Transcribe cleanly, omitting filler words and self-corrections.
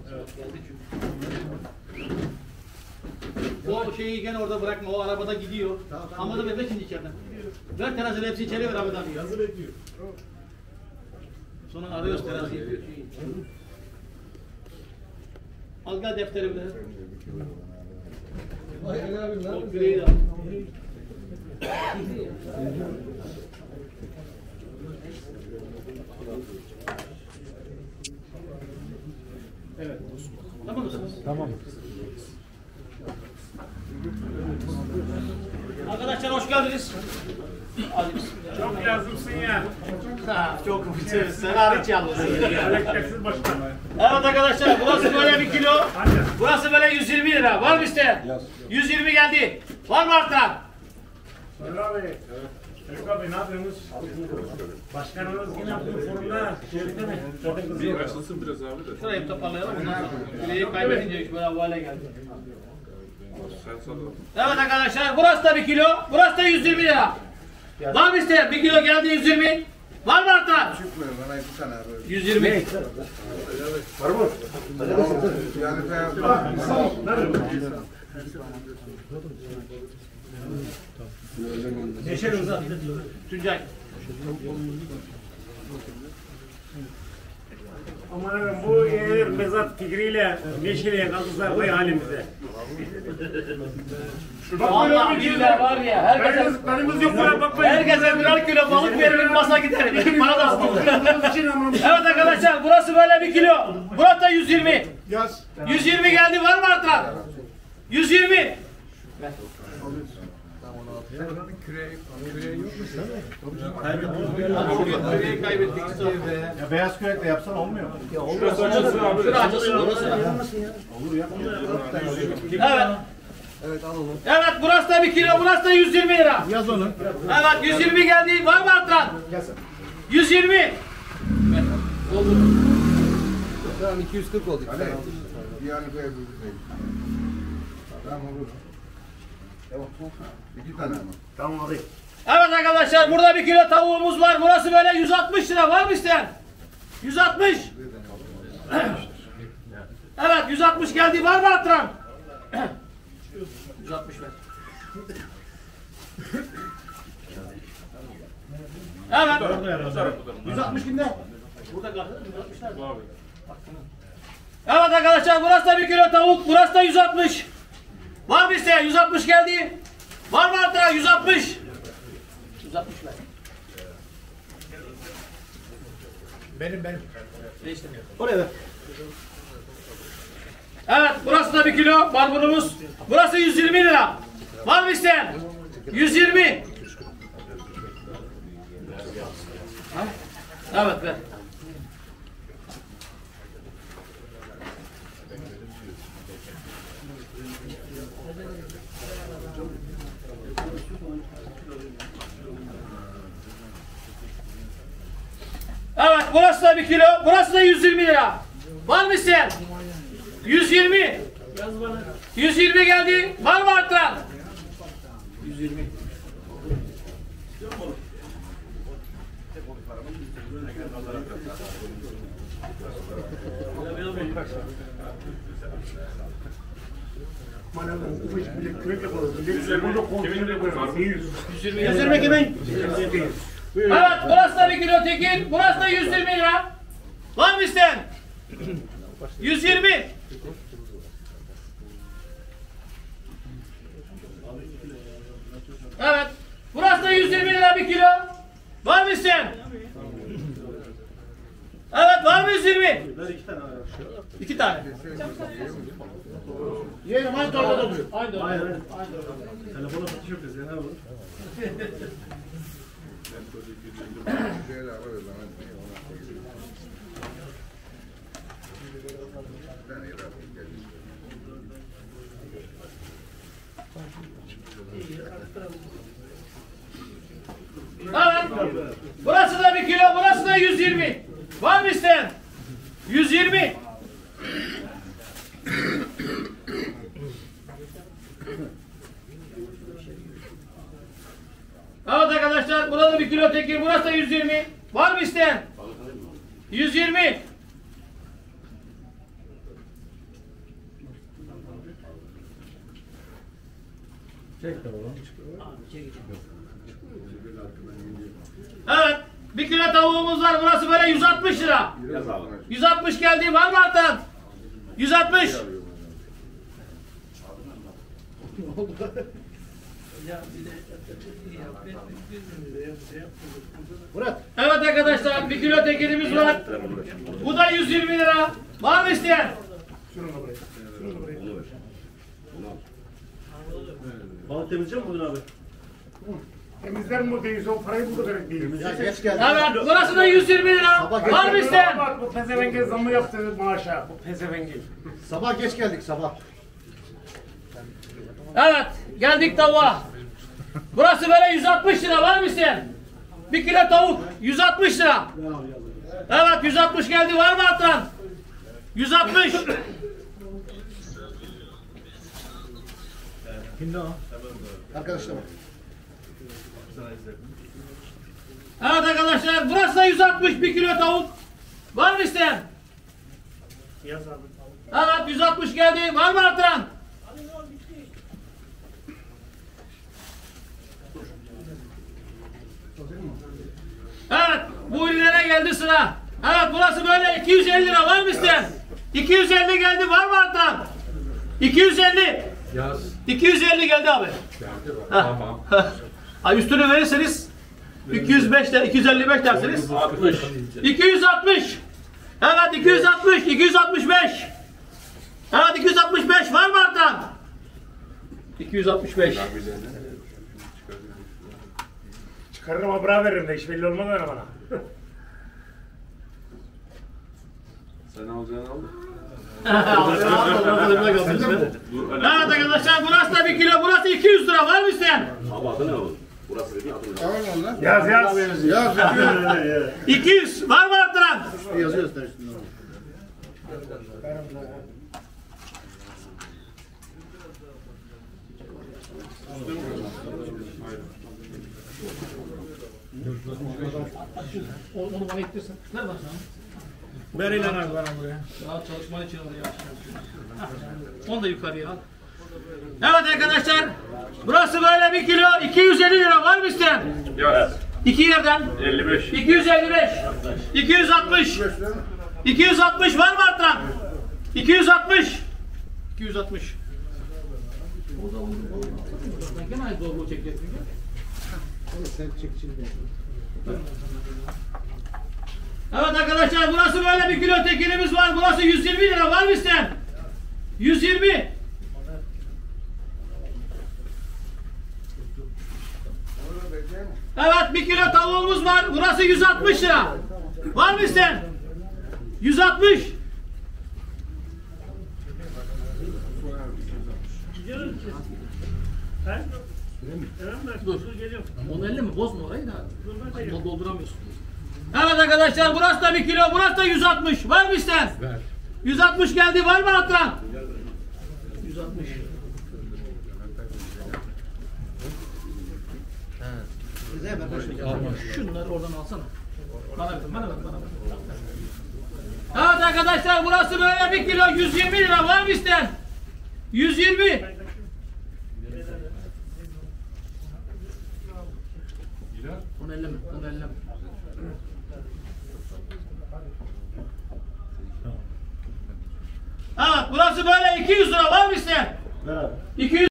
O şeyi gene orada bırakma, o arabada gidiyor. Ama da bekle şimdi içeriden. Ver teraziyle hepsini içeri ver abi. Yazı bekliyor. Sonra arıyoruz teraziyi. Al gel defteri bir de. O küreği de al. Evet. Tamam mısınız? Tamam. Arkadaşlar hoş geldiniz. Hadi bismillah. Çok lazımsın ya. Ha, çok mutluyuz. Sen hariç yalnız. Elektriksiz başkan. Evet arkadaşlar burası böyle 1 kilo. Burası böyle 120 lira. Var mı isteyen? 120 geldi. Var mı artan? Öyle abi. Çocuk abi ne yapıyorsunuz? Başkanımız yine bu forumda şeride mi? Bir açılsın biraz abi de. Şurayı toparlayalım. Ondan sonra küreği kaybedince böyle hale geldi. Sen sallan. Evet arkadaşlar burası da 1 kilo. Burası da 120 lira. Var mı isteyen? 1 kilo geldi 120. Var mı artan? 120. Var mı? Neşeli uzat. Tuncay. Aman efendim bu eğer mezat fikriyle Neşeli'ye kalkızlar koy halimize. Vallahi billahi var ya. Herkese Kanımız yok buna bakmayın. herkese birer kilo balık verelim masa gidelim. Bana da evet arkadaşlar burası böyle 1 kilo. Burası da 120. Yaz. 120 geldi var mı artan? 120. Küreği kaybettik. Ya beyaz kürekle yapsan olmuyor mu? Şurası açılsın abi. Şurası açılsın orası. Olur ya. Evet. Evet burası da 1 kilo. Burası da 120 lira. Yaz onu. Evet 120 geldi. Var mı artan? 120. Tamam 240 oldu. Yani tamam olur. Tamam. 2 tane ama. Tamam abi. Evet arkadaşlar burada 1 kilo tavuğumuz var. Burası böyle 160 lira. Var mı isteyen? 160. Evet 160 geldi. Var mı artan? 160 ver. Evet. 160 kimde? Burada kaldı. 160 nerede? Abi. Evet arkadaşlar burası da 1 kilo tavuk. Burası da 160. Var mı isteyen? 160 geldi. Var mı artan? 160. 160 ver. Benim. Değiştirmiyor. Oraya ver. Evet burası da 1 kilo barbunumuz. Burası 120 lira. Var mı isteyen? 120. Ha? Evet ver. Evet burası da 1 kilo. Burası da 120 lira. Var mı isteyen? 120. 120 geldi. Var mı arttıran? 120. Yüzülme kimin? Evet burası da 1 kilo tekin. Burası da 120 lira. Var mı isteyen? 120. Evet. Burası da 120 lira 1 kilo. Var mı isteyen? Evet var mı 120? 2 tane. Yeğenim aynı torbada oluyor. Aynı. Telefona satış yok ya ne olur? Şeyler var o zaman. Evet. Burası da 1 kilo, burası da 120. Var mı isteyen? 120. Evet arkadaşlar, burada 1 kilo tekir, burası da 120. Var mı isteyen? 120. Evet. 1 kilo tavuğumuz var. Burası böyle 160 lira. 160 geldi. Var mı artan? 160. Evet arkadaşlar 1 kilo tekelimiz var. Bu da 120 lira. Var mı isteyen? Balık temizleyecek mi bugün abi? Temizler mi bu değil? O parayı burada verek değil. Ya geç geldi. Evet burası da 120 lira. Var mı isteyen? Bak bu pezevenge zamı yaptı maaşa. Bu pezevenge. Sabah geç geldik sabah. Evet geldik tavuğa. Burası böyle 160 lira. Var mı isteyen? 1 kilo tavuk 160 lira. Evet 160 geldi. Var mı artan? 160. Arkadaşlar bak. Evet arkadaşlar burası da 160 1 kilo tavuk. Var mı isteyen? Yaz abi. Evet 160 geldi. Var mı artan? Evet bu ürünlere geldi sıra. Evet burası böyle 250 lira. Var mı isteyen? 250 geldi. Var mı artan? 250. Yaz. 250 geldi abi. Tamam. Ha, üstünü verirseniz 205 de 255 dersiniz. 60. 260. Evet 260, 265. Evet 265 var mı artan? 265. Çıkarırım abra veririm de hiç belli olmaz öyle bana. Sen alacağını al. Evet arkadaşlar burası da 1 kilo, burası 200 lira. Var mı isteyen? Yaz yaz. Yaz 200 var mı arttıran? yazıyoruz da üstünde. Onu bana ittirsin. Ver bana. Ver ilan abi bana buraya. Ya çalışmanın için alıyor. Onu da yukarıya al. Evet arkadaşlar. Burası böyle 1 kilo 250 lira. Var mı isteyen? Yaz. 2 yerden. 55. 255. 260. 260 var mı arttıran? 260. 260. Gene aynı doğru çekeceksin. Evet arkadaşlar burası böyle 1 kilo tekelimiz var. Burası 120 lira. Var mı isteyen? 120. Evet 1 kilo tavuğumuz var. Burası 160 lira. Var mı isteyen? 160. Dur. 1050 mi? Bozma orayı da. Dolduramıyorsun. Evet arkadaşlar burası da 1 kilo. Burası da 160. Var mı isteyen? 160 geldi. Var mı arttıran? 160. Şunları oradan alsana. Bana ver. Evet arkadaşlar burası böyle 1 kilo 120 lira. Var mı isteyen? 120. Onu elleme. Evet burası böyle 200 lira. Var mı isteyen? 200.